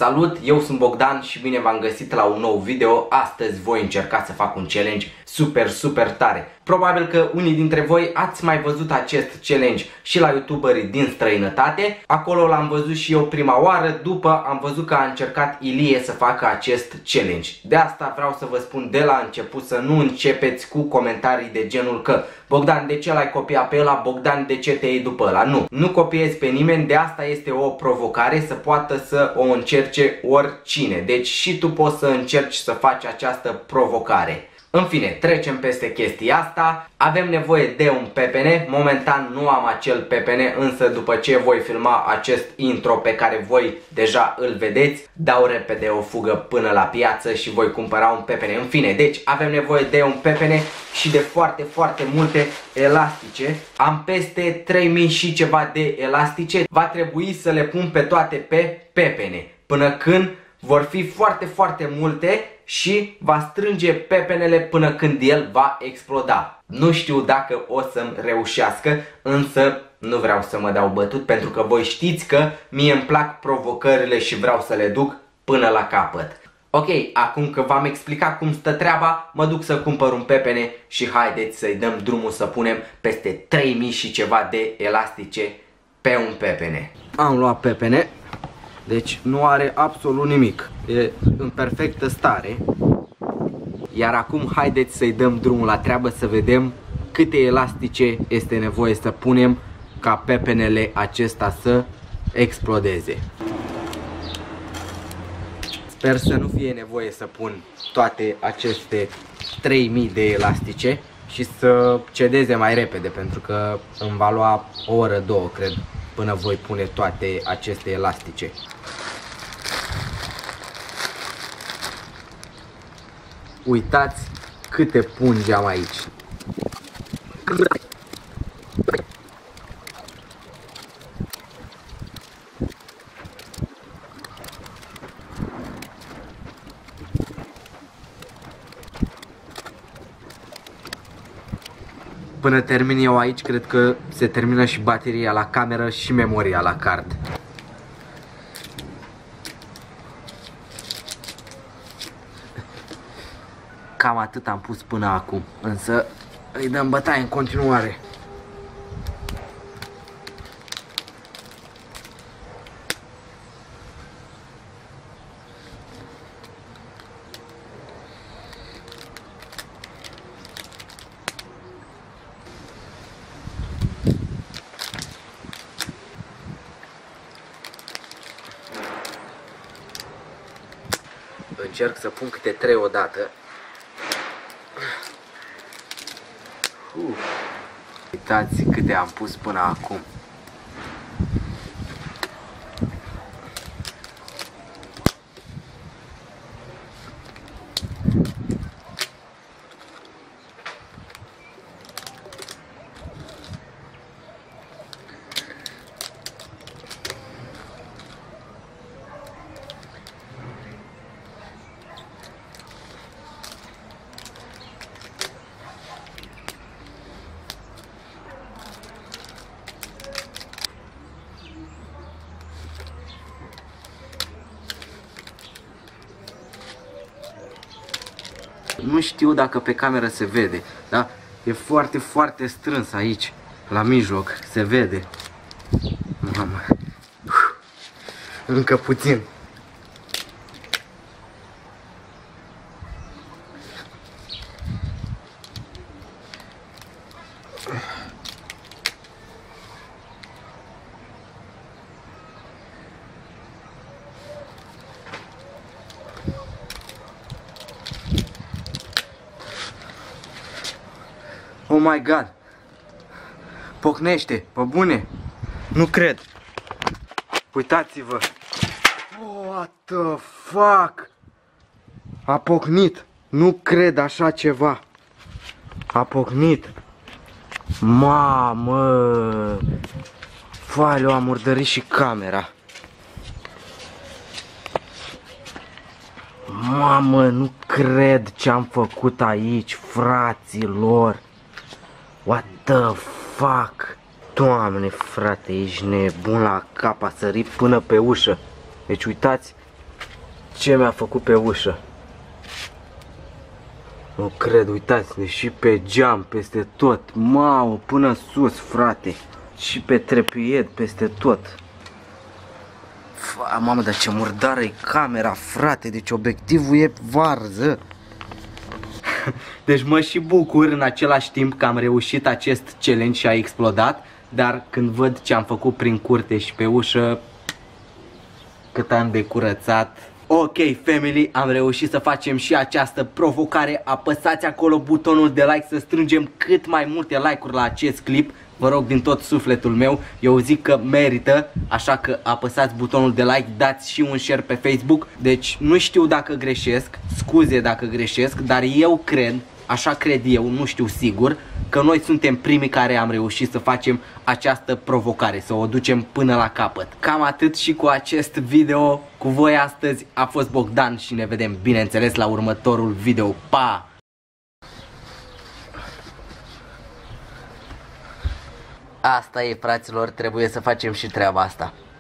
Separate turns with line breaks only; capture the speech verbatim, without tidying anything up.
Salut, eu sunt Bogdan și bine v-am găsit la un nou video. Astăzi voi încerca să fac un challenge super, super tare. Probabil că unii dintre voi ați mai văzut acest challenge și la youtuberii din străinătate. Acolo l-am văzut și eu prima oară, după am văzut că a încercat Ilie să facă acest challenge. De asta vreau să vă spun de la început să nu începeți cu comentarii de genul că Bogdan, de ce l-ai copiat pe ăla? Bogdan, de ce te iei după ăla? Nu, nu copiezi pe nimeni, de asta este o provocare să poată să o încerce oricine. Deci și tu poți să încerci să faci această provocare. În fine, trecem peste chestia asta. Avem nevoie de un pepene. Momentan nu am acel pepene, însă după ce voi filma acest intro pe care voi deja îl vedeți, dau repede o fugă până la piață și voi cumpăra un pepene. În fine, deci avem nevoie de un pepene și de foarte, foarte multe elastice. Am peste trei mii și ceva de elastice. Va trebui să le pun pe toate pe pepene până când vor fi foarte, foarte multe și va strânge pepenele până când el va exploda. Nu știu dacă o să-mi reușească, însă nu vreau să mă dau bătut pentru că voi știți că mie îmi plac provocările și vreau să le duc până la capăt. Ok, acum că v-am explicat cum stă treaba, mă duc să cumpăr un pepene și haideți să-i dăm drumul să punem peste trei mii și ceva de elastice pe un pepene. Am luat pepene. Deci nu are absolut nimic, e în perfectă stare. Iar acum haideți să-i dăm drumul la treabă să vedem câte elastice este nevoie să punem ca pepenele acesta să explodeze. Sper să nu fie nevoie să pun toate aceste trei mii de elastice și să cedeze mai repede, pentru că îmi va lua o oră, două, cred, până voi pune toate aceste elastice. Uitați câte pungi am aici. Până termin eu aici, cred că se termină și bateria la cameră și memoria la card. Cam atât am pus până acum, însă îi dăm bătaie în continuare. Încerc să pun câte trei odată. Uh. Uitați câte am pus până acum. Nu știu dacă pe cameră se vede, da? E foarte, foarte strâns aici, la mijloc, se vede. Mamă. Încă puțin. Oh my god! Pocnește, pe bune! Nu cred! Uitați-vă! What the fuck! A pocnit! Nu cred așa ceva! A pocnit! Mamă! Faleu, a murdărit și camera! Mamă, nu cred ce am făcut aici, fraților! What the fuck? Doamne, frate, ești nebun la cap, a sărit până pe ușă. Deci uitați ce mi-a făcut pe ușă. Nu cred, uitați-le, și pe geam, peste tot. Mamă, până sus, frate. Și pe trepied, peste tot. Fa, mamă, dar ce murdară e camera, frate. Deci obiectivul e varză. Deci mă și bucur în același timp că am reușit acest challenge și a explodat. Dar când văd ce am făcut prin curte și pe ușă, cât am de curățat. Ok, family, am reușit să facem și această provocare. Apăsați acolo butonul de like să strângem cât mai multe like-uri la acest clip. Vă rog din tot sufletul meu, eu zic că merită, așa că apăsați butonul de like, dați și un share pe Facebook. Deci nu știu dacă greșesc, scuze dacă greșesc, dar eu cred, așa cred eu, nu știu sigur, că noi suntem primii care am reușit să facem această provocare, să o ducem până la capăt. Cam atât și cu acest video. Cu voi astăzi a fost Bogdan și ne vedem, bineînțeles, la următorul video. Pa! Asta e, fraților, trebuie să facem și treaba asta.